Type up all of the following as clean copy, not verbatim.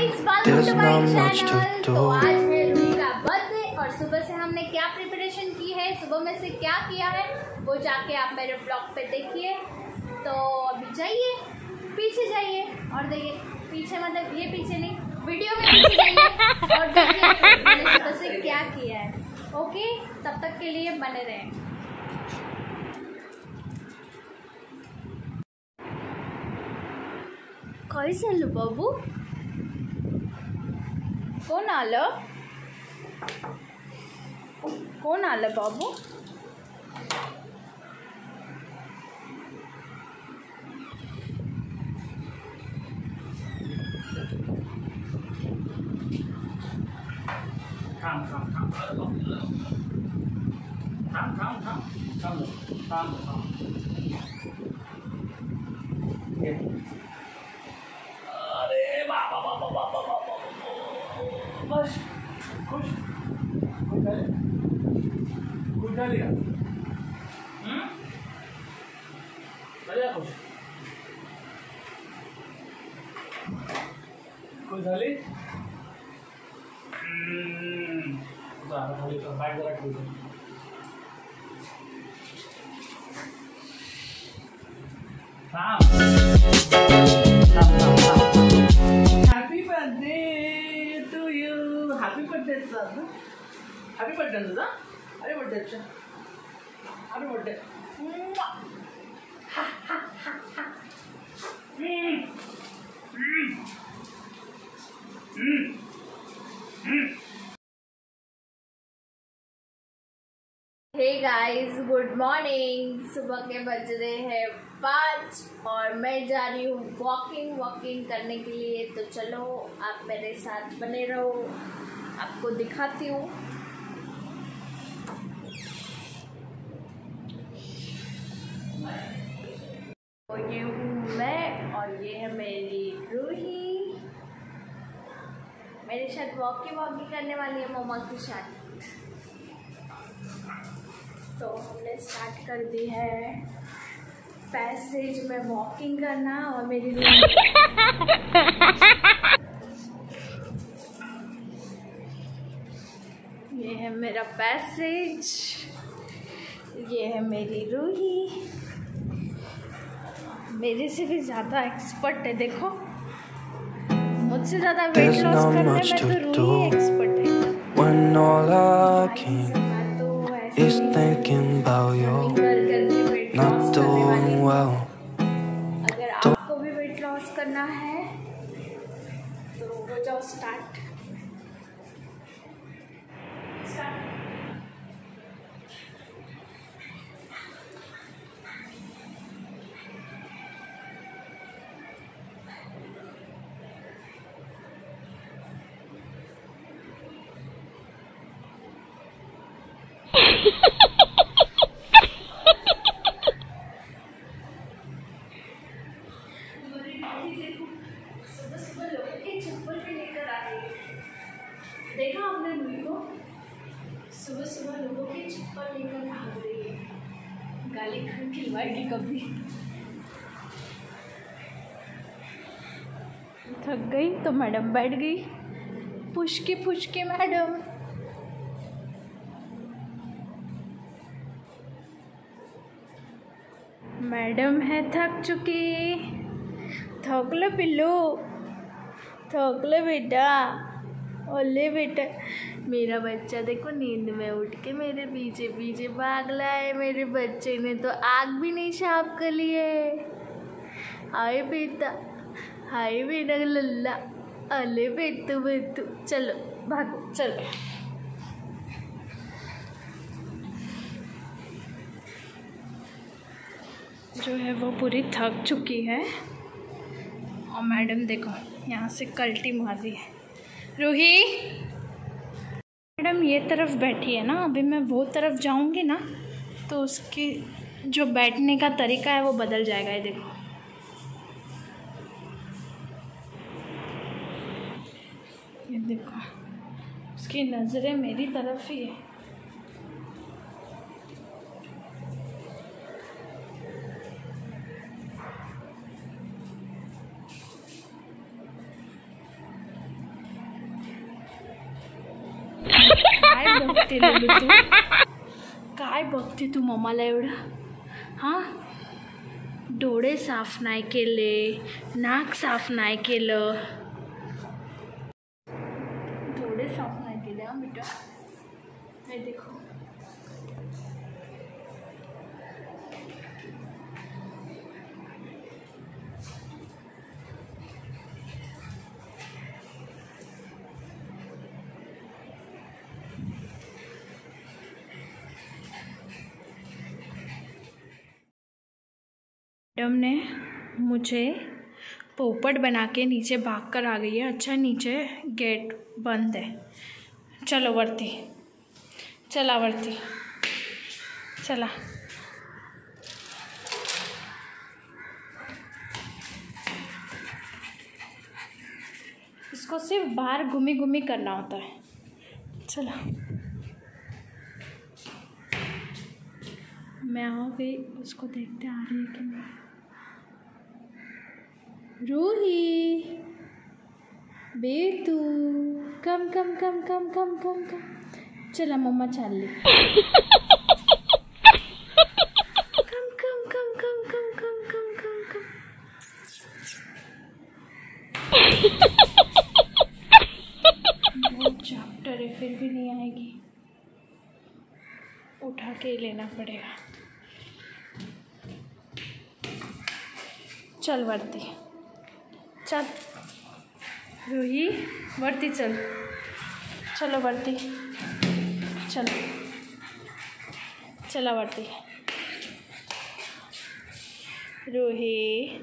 Guys, welcome to my channel. तो आज है रूही का बर्थडे और सुबह से हमने क्या प्रिपरेशन की है, सुबह में से क्या किया है वो जाके आप मेरे ब्लॉग पे देखिए। तो अभी जाइए, पीछे जाइए और देखिए, पीछे मतलब ये पीछे नहीं, वीडियो में पीछे जाइए और देखिए मैंने सुबह से क्या किया है। ओके, तब तक के लिए बने रहें। कैसे लो बाबू, कौन आलं बाबू? अरे बाबा बाबा बाबा बाबा बस खुश खुश झाली का? झाली खुश? खुश झाली? आता खाली बॅग जरा ठेवतो. Happy birthday to you. Happy birthday sir. Happy birthday तुझा. Happy birthday. Happy birthday. Hey guys, good morning. सुबह के बज रहे हैं 5 और मैं जा रही हूँ वॉकिंग करने के लिए। तो चलो आप मेरे साथ बने रहो, आपको दिखाती हूँ। तो ये हूँ मैं और ये है मेरी रूही। मेरे साथ वॉकिंग करने वाली है मम्मा के साथ। तो हमने स्टार्ट कर दी है पैसेज में वॉकिंग करना और मेरी ये है मेरा पैसेज, ये है मेरी रूही। मेरे से भी ज़्यादा एक्सपर्ट है, देखो मुझसे ज़्यादा वेट लॉस करने में तो रूही एक्सपर्ट है। Is thinking about you, not doing well. अगर आपको भी वेट लॉस करना है तो हो जाओ स्टार्ट। सुबह लोगों के चप्पल पे लेकर आ रही है, देखा आपने रूही को? सुबह लोगों के चप्पल लेकर भाग रही है, गाली खिलवाएगी कभी। थक गई तो मैडम बैठ गई, पुश के मैडम। मैडम है थक चुकी। थक लो पिल्लू, थक लो बेटा। ओले बेटा, मेरा बच्चा देखो नींद में उठ के मेरे पीछे पीछे भाग रहा है। मेरे बच्चे ने तो आग भी नहीं साफ कर ली है। हाय बेटा लल्ला, अले बेटू, चलो भागो चलो। जो है वो पूरी थक चुकी है और मैडम देखो यहाँ से कल्टी मार रही है। रूही, मैडम ये तरफ बैठी है ना, अभी मैं वो तरफ जाऊँगी ना तो उसकी जो बैठने का तरीका है वो बदल जाएगा। ये देखो, ये देखो, उसकी नज़रें मेरी तरफ ही है। बघते लल्लू तू? काय बघते तू मम्माला एवढं? हां, डोळे साफ नाही केले, नाक साफ नाही केलं, डोळे साफ नाही केले हां बेटा. हे देखो. मैडम ने मुझे पोपट बना के नीचे भाग कर आ गई है. अच्छा, नीचे गेट बंद है. चलो वरती, चला वरती, चला. इसको सिर्फ बाहर घूमी घूमी करना होता है. चला, मैं आ गई. उसको देखते आ रही है कि नहीं. रूही बेतू, कम कम कम कम कम कम कम. चला मम्मा चालली. कम कम कम कम कम कम कम कम कम. बहुत चैप्टर है, फिर भी नहीं आएगी. उठा के लेना पड़ेगा. चल वरती, चल रूही, वरती चल. चलो वरती, चलो, चला वरती. रूही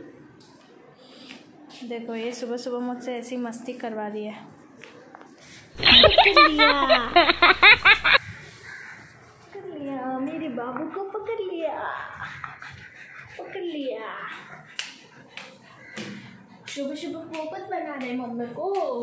देखो, ये सुबह सुबह मुझसे ऐसी मस्ती करवा रही है. पकड़ लिया, पकड़ लिया, मेरे बाबू को पकड़ लिया, पकड़ लिया. सुबह सुबह पोपट बना रहे मम्मी को.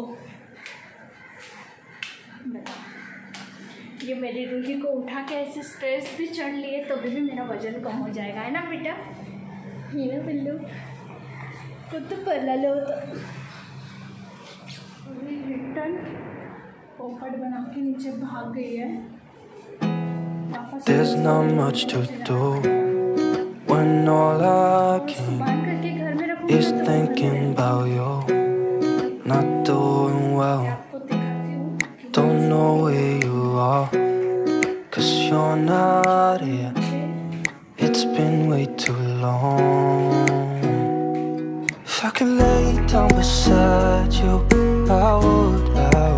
ये मेरी रूही को उठा के ऐसे स्ट्रेस भी चढ़ लिए तो भी मेरा वजन कम हो जाएगा, है ना बेटा? ये ना बिल्लू कुछ तो पला लो. तो रिटर्न पोपट बना के नीचे भाग गई है. There's not much to do when all I can is thinking about you. Not doing well, don't know where you are, 'cause you're not here. It's been way too long. If I could lay down beside you, I would.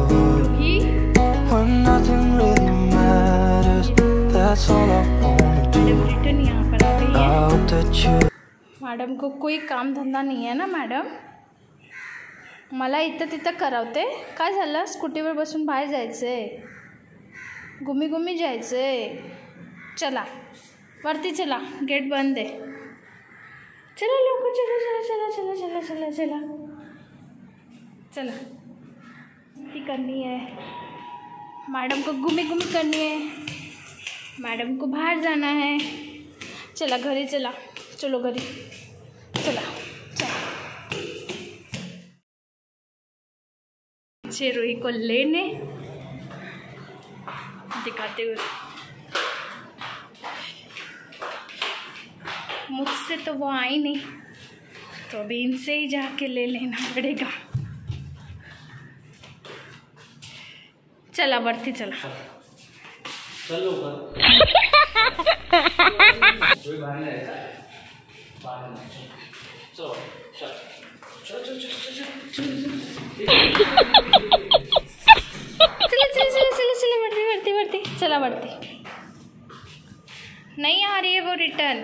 When nothing really matters, that's all I wanna do. I hope that you. Madam को कोई काम धंदा नाही आहे ना madam? मला इथं तिथं करावते. काय झालं? स्कूटीवर बसून बाहेर जायचं आहे, घुमी घुमी जायचं आहे. चला वरती चला, गेट बंद आहे. चला लवकर, चला चला चला चला चला चला चला चला. ती करनी है मैडम को, घुमी घुमी करनी है मैडम को, बाहर जाना है. चला घरी, चला, चलो घरी, चला चला. रूही को लेने दिखाते हुए, मुझसे तो वो आई नहीं, तो अभी इनसे ही जाके ले लेना पड़ेगा. चला वरती, चला. चलो कोई बाहर नहीं आएगा. बाहर नहीं. चलो चल चल चल चल चलो वरती वरती वरती, चला वरती. नहीं आ रही है वो रिटर्न.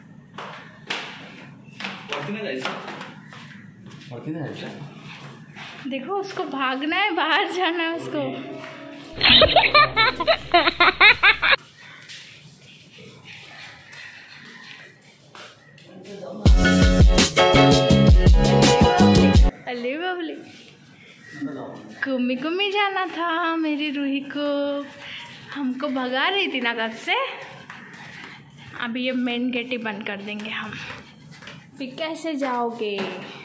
देखो, उसको भागना है, बाहर जाना है उसको. अले बाबले, घूमी घूमी जाना था मेरी रूही को. हमको भगा रही थी ना घर से. अभी ये मेन गेट ही बंद कर देंगे हम. फिर कैसे जाओगे?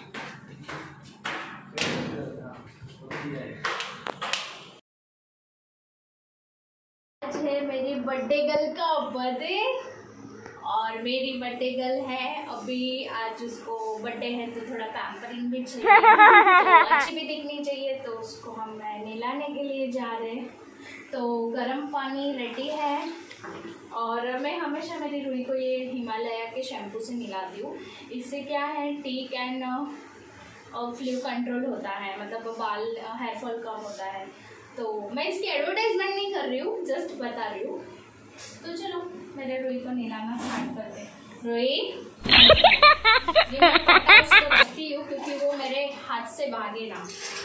बर्थडे गर्ल का बर्थडे और मेरी बर्थडे गर्ल है अभी। आज उसको बर्थडे है तो थोड़ा पैम्परिंग भी चाहिए, तो अच्छी भी दिखनी चाहिए, तो उसको हम नहलाने के लिए जा रहे हैं। तो गर्म पानी रेडी है और मैं हमेशा मेरी रूही को ये हिमालय के शैम्पू से नहलाती हूँ। इससे क्या है, टीक एंड फ्लू कंट्रोल होता है, मतलब बाल हेयर फॉल कम होता है। तो मैं इसकी एडवर्टाइजमेंट नहीं कर रही हूँ, जस्ट बता रही हूँ। तो चलो मेरे रूही को नहलाना स्टार्ट करते हैं। रूही, ये मैं पट्टा उसको रखती हूँ क्योंकि वो मेरे हाथ से भागे ना।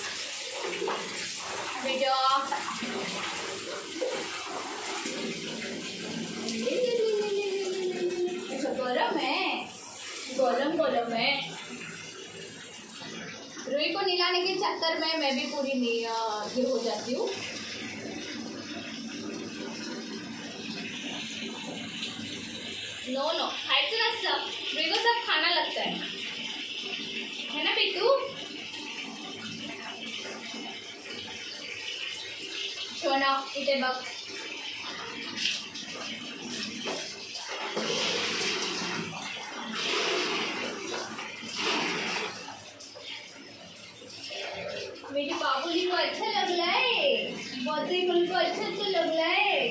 बेटा गरम है, गरम है। रूही को नहलाने के चक्कर में मैं भी पूरी ये हो जाती हूँ। नो खाइए ना सब, रूही को सब खाना लगता है ना पिट्टू? सोना इटे बक मेरी बाबूली को अच्छा लग रहा है, बर्थडे गर्ल को अच्छा लग रहा है।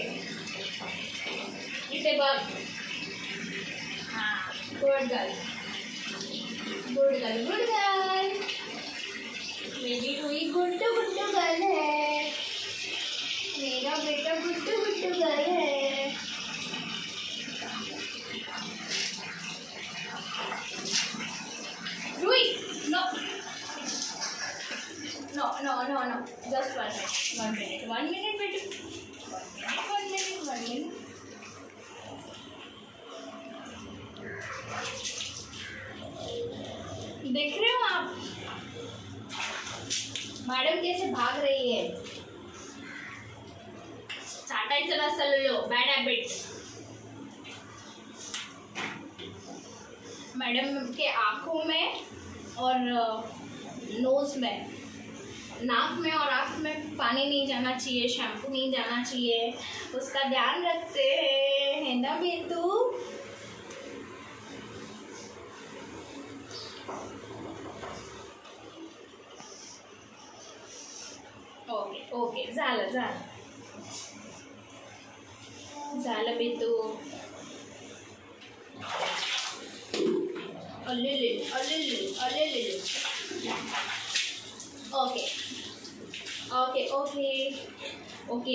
इसे बात हाँ, गुड गर्ल। मेरी रूही गुड्डू गर्ल है, मेरा बेटा गुड्डू गर्ल है। Ruhi No. Just 1 minute. 1 minute, बेटू। 1 minute. देख रहे हो आप मैडम कैसे भाग रही है? चाटायचं नसेल लो, बॅड हॅबिट। मैडम के आँखों में और नोज में, नाक में और आँख में पानी नहीं जाना चाहिए, शैम्पू नहीं जाना चाहिए, उसका ध्यान रखते हैं, है ना बिंदु? ओके झालं बिंदु। अले ओके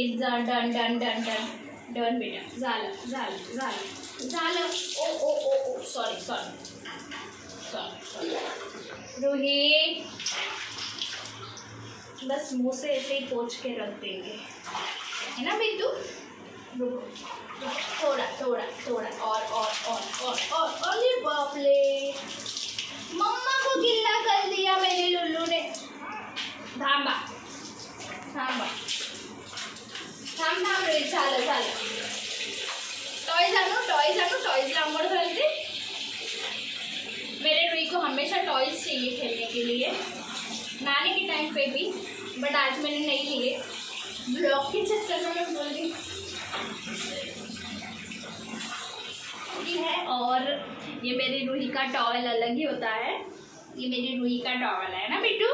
डन बेटा, झालं। ओ सॉरी रूही, बस मुंह से ऐसे ही पोंछ के रख देंगे, है ना बिंदु? थोड़ा और अरे बाप रे, मम्मा को गिल्ला कर दिया मेरे लुल्लू ने। थांब रे, झालं। टॉयज लांबड घालते। मेरे रूही को हमेशा टॉयज चाहिए खेलने के लिए, नानी के टाइम पे भी, बट आज मैंने नहीं लिए। ब्लॉग के चक्कर में मैं बोल रही है। और ये मेरी रूही का टॉवल अलग ही होता है, ये मेरी रूही का टॉवल है ना बिट्टू?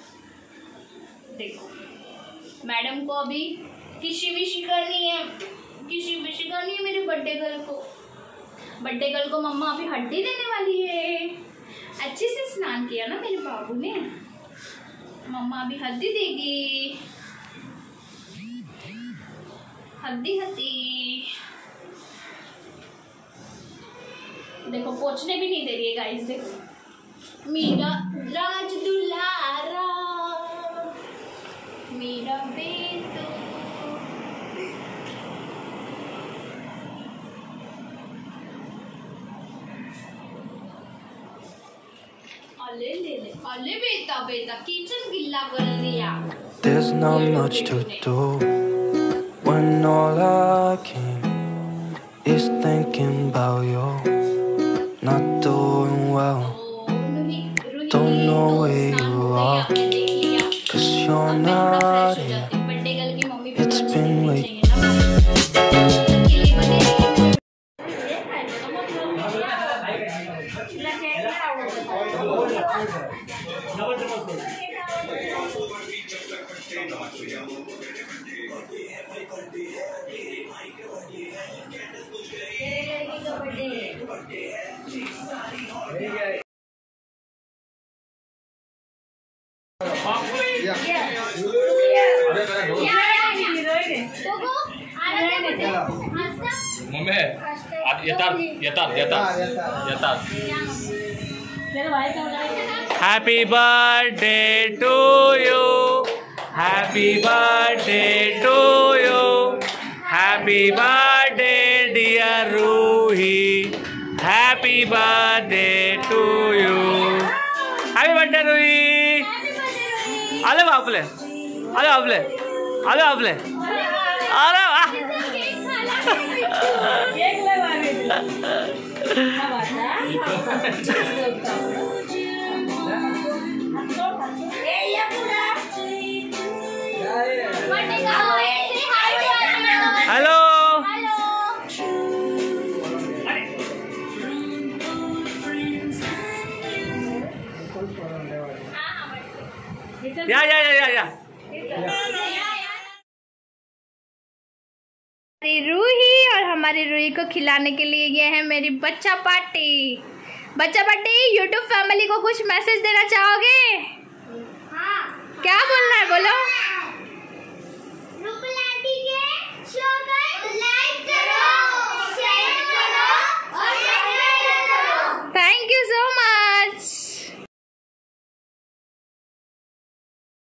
देखो मैडम को अभी किसी विशी करनी है मेरे बर्थडे गर्ल को मम्मा अभी हड्डी देने वाली है। अच्छे से स्नान किया ना मेरे बाबू ने, मम्मा अभी हड्डी देगी। हड्डी देखो, पोंछने भी नहीं दे रही है गाइस। देखो मेरा राज दुलारा, मेरा बेटू। अले बेटा किचन गिल्ला कर दिया। There's not much to do when all I can is thinking about you. Not doing well, don't know where you are, 'cause you're not here. It's been waiting. Happy birthday to you. Happy birthday to you. Happy birthday dear Ruhi. Happy birthday to you. Happy birthday Ruhi. आले बापले, आले बापले, आले बापले, अरे वाह! Hello या रूही और हमारी रूही को खिलाने के लिए ये है मेरी बच्चा पार्टी। बच्चा पार्टी, यूट्यूब फैमिली को कुछ मैसेज देना चाहोगे?